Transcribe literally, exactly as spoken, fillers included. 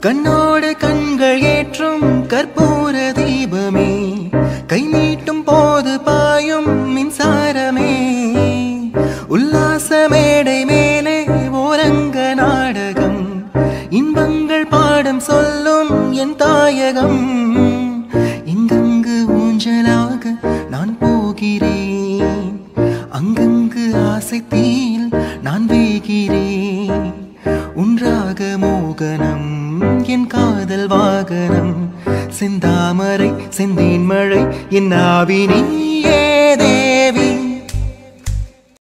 கண்ணோடு கண்கள் ஏற்றும் கற்பூர தீபமே, கை நீட்டும் போது பாயும் மின்சாரமே, உல்லாச மேடை மேலே ஓரங்க நாடகம், இன்பங்கள் பாடம் சொல்லும் என் தாயகம். இங்கங்கு ஊஞ்சலாக நான் போகிறேன், அங்கங்கு ஆசை தீயில் நான் வேகிறேன். உன்றாக மோகனம் என் காதல் வாகனம், செந்தாமரை செந்தேன் மழை என் ஆவி நீயே தேவி.